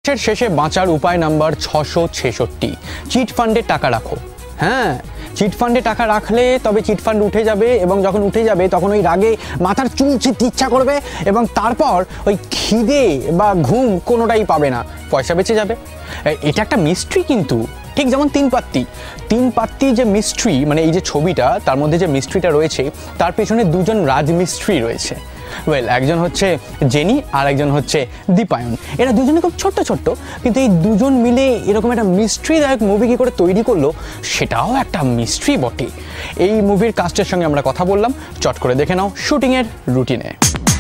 শেষে বাঁচার উপায় নাম্বার 666, চিট ফান্ডে টাকা রাখো। হ্যাঁ, চিট ফান্ডে টাকা রাখলে তবে চিট ফান্ড উঠে যাবে, এবং যখন উঠে যাবে তখন ওই রাগে মাথার চুল ছিঁড়তে ইচ্ছা করবে, এবং তারপর ওই খিদে বা ঘুম কোনোটাই পাবে না, পয়সা বেঁচে যাবে। এটা একটা মিস্ট্রি, কিন্তু ঠিক যেমন তিন পাত্তি যে মিস্ট্রি, মানে এই যে ছবিটা, তার মধ্যে যে মিস্ট্রিটা রয়েছে তার পেছনে দুজন রাজমিস্ট্রি রয়েছে। একজন হচ্ছে জেনি আর একজন হচ্ছে দীপায়ন। এরা দুজনে খুব ছোট্ট, কিন্তু এই দুজন মিলে এরকম একটা মিস্ট্রিদায়ক মুভি কী করে তৈরি করলো, সেটাও একটা মিস্ট্রি বটে। এই মুভির কাস্টের সঙ্গে আমরা কথা বললাম, চট করে দেখে নাও শুটিংয়ের রুটিনে।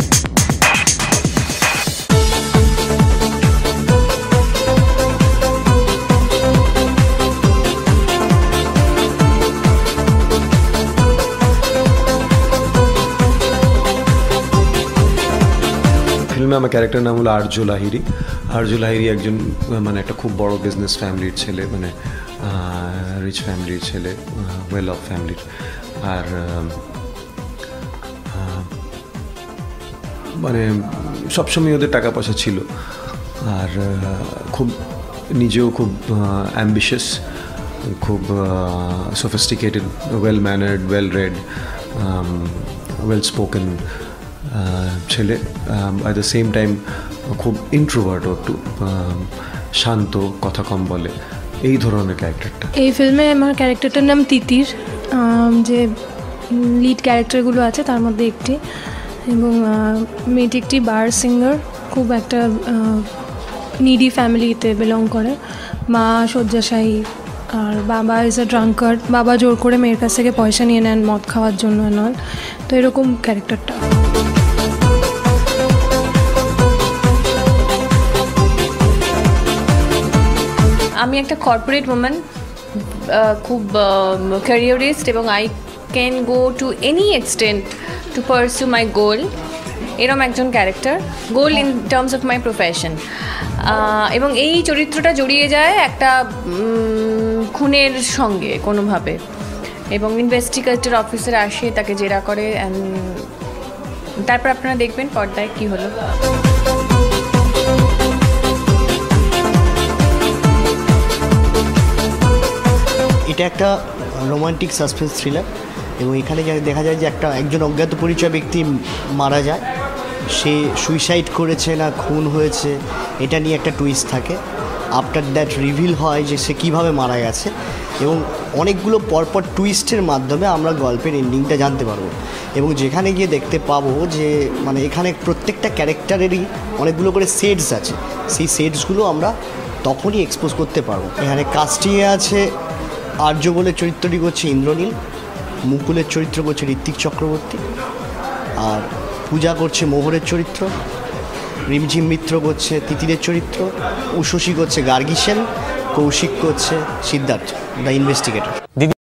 ফিল্মে আমার ক্যারেক্টার নাম হলো আরজু লাহিড়ী। আরজু লাহিড়ী একজন মানে একটা খুব বড় বিজনেস ফ্যামিলির ছেলে, মানে রিচ ফ্যামিলির ছেলে, ওয়েল অফ ফ্যামিলির। আর মানে সবসময় ওদের টাকা পয়সা ছিল, আর খুব নিজেও খুব অ্যাম্বিশাস, খুব sophisticated, well mannered, well read, well spoken ছেলে। অ্যাট দ্য সেম টাইম খুব ইন্ট্রোভার্টও, একটু শান্ত, কথা কম বলে, এই ধরনের ক্যারেক্টারটা। এই ফিল্মে আমার ক্যারেক্টারটার নাম তিতির, যে লিড ক্যারেক্টারগুলো আছে তার মধ্যে একটি, এবং মেয়েটি একটি বার সিঙ্গার, খুব একটা নিডি ফ্যামিলিতে বিলং করে। মা শয্যাশায়ী, আর বাবা ইজ এ ড্রাঙ্কার্ড। বাবা জোর করে মেয়ের কাছ থেকে পয়সা নিয়ে নেন মদ খাওয়ার জন্য নয়, তো এরকম ক্যারেক্টারটা। আমি একটা কর্পোরেট ওম্যান, খুব ক্যারিয়ারিস্ট, এবং I can go to any extent to pursue my goal, এরম একজন character. Goal in terms of my profession. এবং এই চরিত্রটা জড়িয়ে যায় একটা খুনের সঙ্গে কোনোভাবে, এবং ইনভেস্টিগেটর অফিসার আসে, তাকে জেরা করে, তারপর আপনারা দেখবেন পর্দায় কী হলো। এটা একটা রোমান্টিক সাসপেন্স থ্রিলার, এবং এখানে দেখা যায় যে একজন অজ্ঞাত পরিচয় ব্যক্তি মারা যায়। সে সুইসাইড করেছে না খুন হয়েছে, এটা নিয়ে একটা টুইস্ট থাকে। আফটার দ্যাট রিভিল হয় যে সে কীভাবে মারা গেছে, এবং অনেকগুলো পরপর টুইস্টের মাধ্যমে আমরা গল্পের এন্ডিংটা জানতে পারবো। এবং যেখানে গিয়ে দেখতে পাবো যে মানে এখানে প্রত্যেকটা ক্যারেক্টারেরই অনেকগুলো করে সেটস আছে, সেই সেটসগুলো আমরা তখনই এক্সপোজ করতে পারবো। এখানে কাস্টিংয়ে আছে আর্য বলে চরিত্রটি করছে ইন্দ্রনীল, মুকুলের চরিত্র করছে ঋত্বিক চক্রবর্তী, আর পূজা করছে মোহরের চরিত্র, রিমঝিম মিত্র করছে তিতিরের চরিত্র, উষসী করছে গার্গী সেন, কৌশিক করছে সিদ্ধার্থ দ্য ইনভেস্টিগেটর।